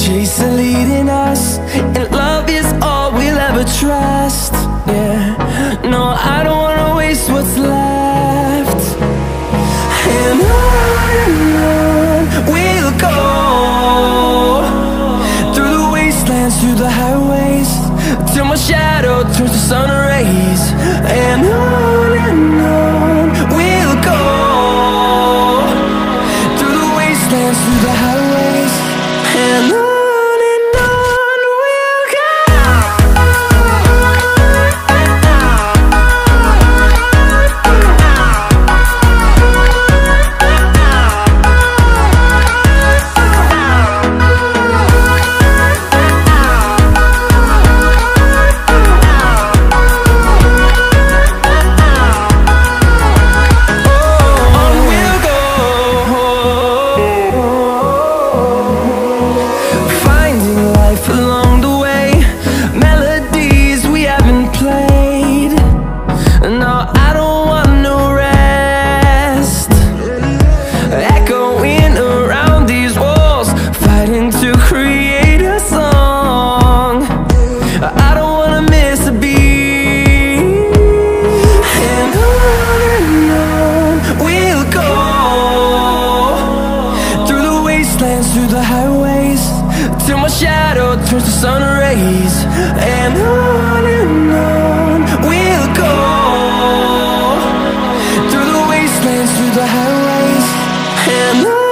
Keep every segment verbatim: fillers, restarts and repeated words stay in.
chase are leading us, and love is all we'll ever trust. Yeah, no, I don't wanna waste what's left. And on and on we'll go, through the wastelands, through the highways, till my shadow turns to sun rays. And on and on we'll go, through the wastelands, through the highways, and on. Through the highways, till my shadow turns to sun rays. And on and on we'll go, through the wastelands, through the highways, and on.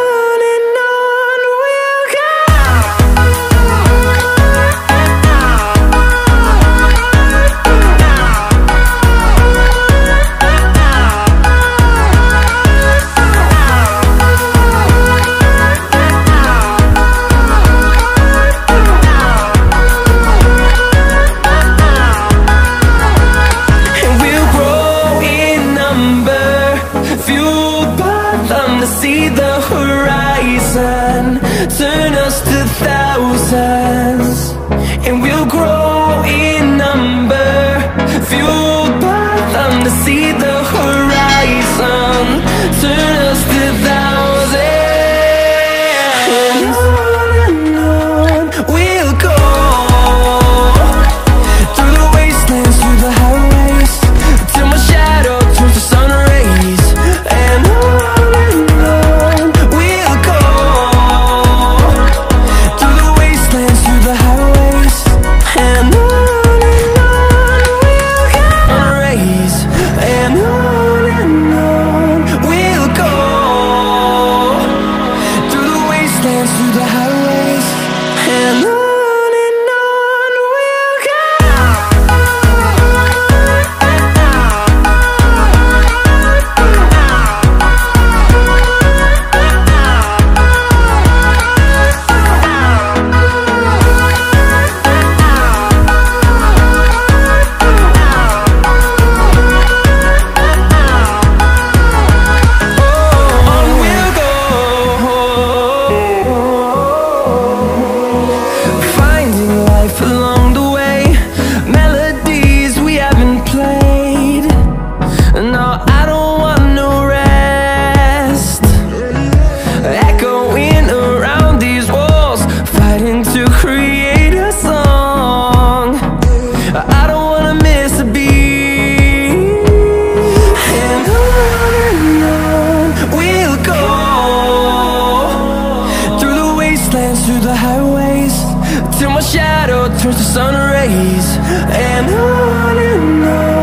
To see the horizon turn us to thousands, and we'll grow in number, fueled by them. To see the horizon turn us to thousands, and on and on we'll go, through the wastelands, through the highways, till my shadow turns to sun rays. And on through the highways, and on. Through the highways, till my shadow turns to sun rays. And on and on